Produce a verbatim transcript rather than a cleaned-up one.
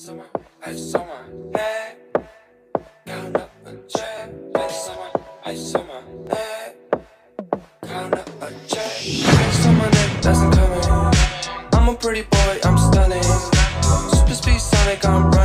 on my, ice on my neck. Count up a check. Ice on my, ice on my neck. Count up a check. Ice on my neck, that's incoming. I'm a pretty boy, I'm stunning. Super speed Sonic, I'm